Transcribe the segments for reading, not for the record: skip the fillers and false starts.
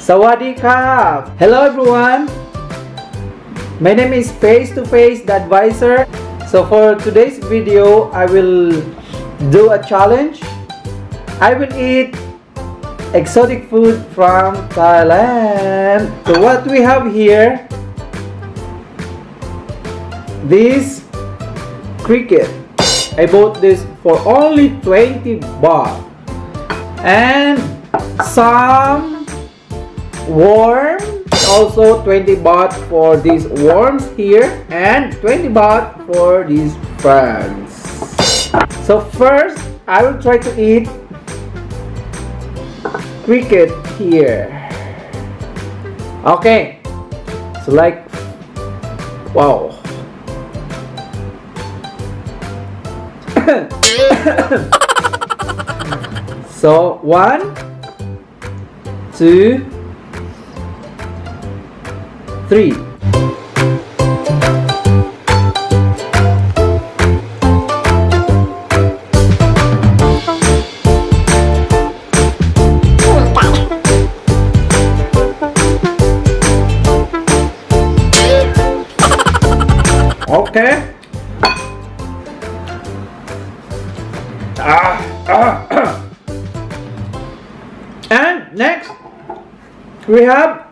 Sawadee Krap! Hello everyone! My name is Face to Face the Advisor. So for today's video, I will do a challenge. I will eat exotic food from Thailand. So what we have here, this cricket. I bought this for only 20 baht. And some worms, also 20 baht for these worms here, and 20 baht for these frogs. So first, I will try to eat cricket here. Okay, so like, wow. So 1, 2, 3. Okay. And next we have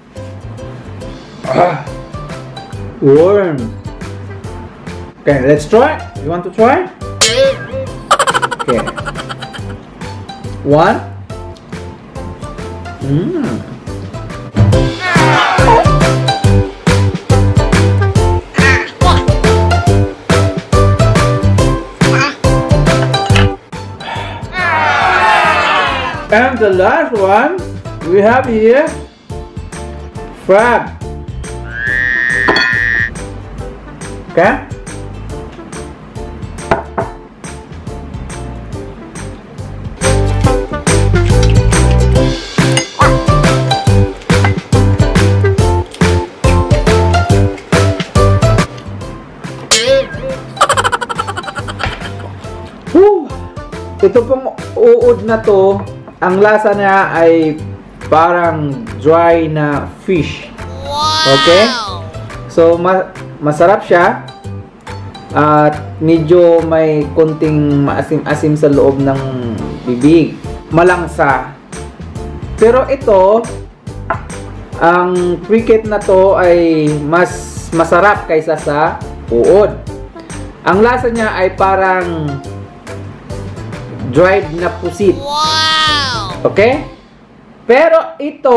worm. Okay, let's try. You want to try? Okay. 1. And the last one we have here, frog. Okay. Ito pong uod na to, ang lasa niya ay parang dry na fish. Okay? So masarap siya at medyo may konting maasim-asim sa loob ng bibig. Malangsa. Pero ito, ang cricket na to ay mas masarap kaysa sa uod. Ang lasa niya ay parang dried na pusit. Okay? Pero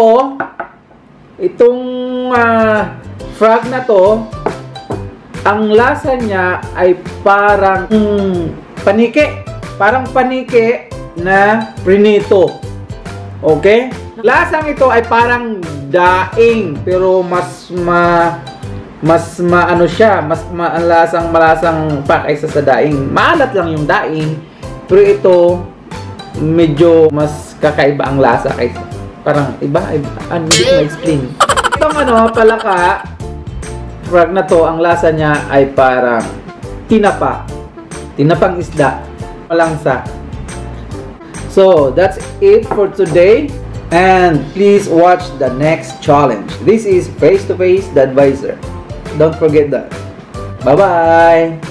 itong frog na to, ang lasa niya ay parang panike. Parang panike na prinito. Okay? Lasang ito ay parang daing, pero mas maano siya, mas malasang pa kaysa sa daing. Maalat lang yung daing, pero ito medyo mas kakaiba ang lasa kaysa parang iba hindi ko ma-explain. Itong palaka frog na to, ang lasa niya ay parang tinapang isda, malangsa. So that's it for today, and please watch the next challenge. This is Face to Face the Advisor. Don't forget that. Bye bye.